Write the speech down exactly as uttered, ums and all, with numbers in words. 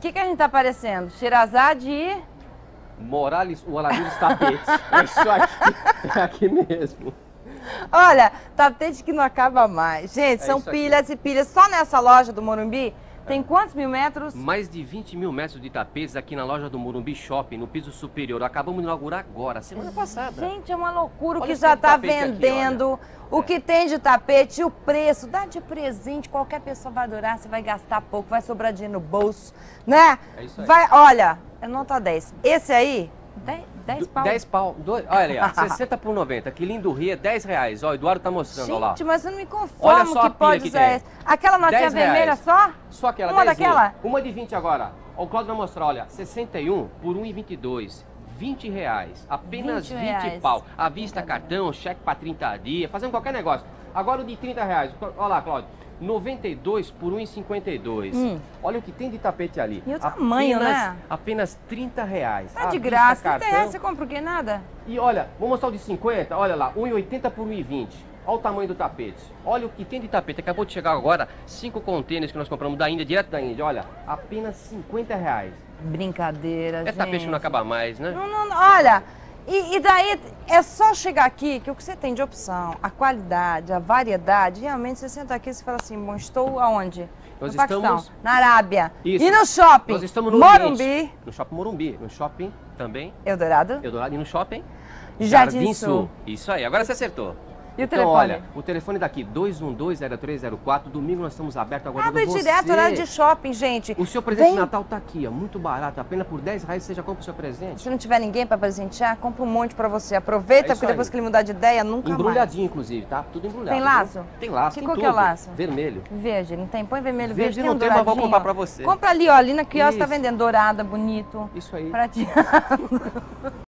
que, que a gente tá parecendo? Sherazade e... Morales, o Aladir Tapetes. É isso aqui, é aqui mesmo. Olha, tapete que não acaba mais. Gente, É são isso aqui. pilhas e pilhas. Só nessa loja do Morumbi, tem quantos mil metros? Mais de vinte mil metros de tapetes aqui na loja do Morumbi Shopping, no piso superior. Acabamos de inaugurar agora, semana passada. Gente, é uma loucura o Olha que o já que tem de tá tapete aqui, vendendo, o É. que tem de tapete, o preço, dá de presente, qualquer pessoa vai adorar, você vai gastar pouco, vai sobrar dinheiro no bolso, né? É isso aí. Vai, olha, é nota dez. Esse aí, dez pau. dez pau. Dois, olha aí, ó, sessenta por noventa. Que lindo rio, é dez reais. Ó, o Eduardo tá mostrando, ó lá. Gente, mas eu não me conformo Olha só a que pilha pode que usar tem. essa. Aquela notinha dez vermelha reais. só? Só aquela, Uma dezinha. daquela? Uma de vinte agora. Ó, o Cláudio vai mostrar, olha, sessenta e um por um e vinte e dois. vinte reais. Apenas vinte vinte reais. pau. À vista, cartão, cheque para trinta dias, fazendo qualquer negócio. Agora o de trinta reais. Olha lá, Cláudio. noventa e dois por um e cinquenta e dois. Hum. Olha o que tem de tapete ali. E o tamanho, apenas, né? Apenas trinta reais. Tá À de vista, graça, trinta cartão. reais, você compra o quê? Nada? E olha, vou mostrar o de cinquenta, olha lá, um e oitenta por um e vinte. Olha o tamanho do tapete. Olha o que tem de tapete. Acabou de chegar agora, cinco contêineres que nós compramos da Índia, direto da Índia. Olha, apenas cinquenta reais. Brincadeira, É gente. tapete que não acaba mais, né? Não, não, não, olha, e, e daí é só chegar aqui que o que você tem de opção, a qualidade, a variedade, realmente você senta aqui e você fala assim, bom, estou aonde? Nós no Paquistão, estamos- na Arábia. Isso. E no shopping? Nós estamos no Morumbi, Oriente, no Shopping Morumbi, no Shopping também, Eldorado, Eldorado, e no Shopping Jardim Sul. Isso aí, agora você acertou. E o então, telefone? olha, o telefone daqui, dois um dois, zero três zero quatro. Domingo nós estamos abertos aguardando Abre você. direto, horário de shopping, gente. O seu presente Vem. de Natal tá aqui, ó, muito barato. Apenas por dez reais você já compra o seu presente. Se não tiver ninguém para presentear, compra um monte para você. Aproveita, É isso porque depois aí. que ele mudar de ideia, nunca Embrulhadinho, inclusive, tá? Tudo embrulhado. Tem viu? laço? Tem laço, Que tem cor que tudo. é o laço? Vermelho. mais. Verde, não tem? Põe vermelho, Verde verde, não um tem, mas vou douradinho. comprar pra você. Compra ali, ó, ali na quiosque tá Isso. vendendo dourada, bonito. Isso aí. Prateado.